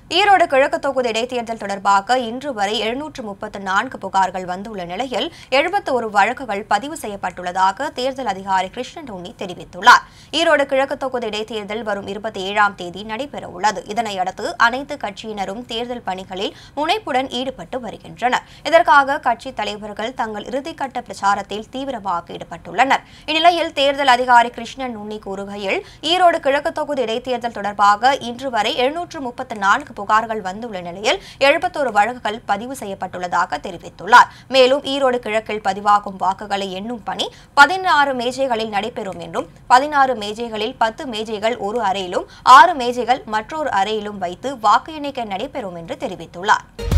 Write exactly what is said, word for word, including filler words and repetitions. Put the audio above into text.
ஈரோடு கிழக்கு தொகுதி இடைத்தேர்தல் தொடர்பாக இன்று வரை எழுநூற்று முப்பத்து நான்கு புகார்கள் வந்துள்ள நிலையில் எழுபத்தி ஒரு வழக்குகள் பதிவு செய்யப்பட்டுள்ளதாக தேர்தல் அதிகாரி கிருஷ்ணன் உன்னி தெரிவித்துள்ளார். ஈரோடு கிழக்கு தொகுதி இடைத்தேர்தல் வரும் இருபத்தி ஏழாம் தேதி நடைபெறவுள்ளது. இதனையடுத்து அனைத்து கட்சியினரும் தேர்தல் பணிகளில் முனைப்புடன் ஈடுபட்டு வருகின்றனர். இதற்காக கட்சித் தலைவர்கள் தங்கள் இறுதிக்கட்ட பிரச்சாரத்தில் தீவிரமாக ஈடுபட்டுள்ளனர். இந்நிலையில் தேர்தல் அதிகாரி கிருஷ்ணன் உன்னி கூறுகையில், ஈரோடு கிழக்கு தொகுதி இடைத்தேர்தல் தொடர்பாக இன்று வரை எழுநூற்று முப்பத்து நான்கு புகார்கள் வந்துள்ள நிலையில் எழுபத்தொரு வழக்குகள் பதிவு செய்யப்பட்டுள்ளதாக தெரிவித்துள்ளார். மேலும் ஈரோடு கிழக்கில் பதிவாகும் வாக்குகளை எண்ணும் பணி பதினாறு மேஜைகளில் நடைபெறும் என்றும், பதினாறு மேஜைகளில் பத்து மேஜைகள் ஒரு அறையிலும் ஆறு மேஜைகள் மற்றொரு அறையிலும் வைத்து வாக்கு எண்ணிக்கை நடைபெறும் என்று தெரிவித்துள்ளார்.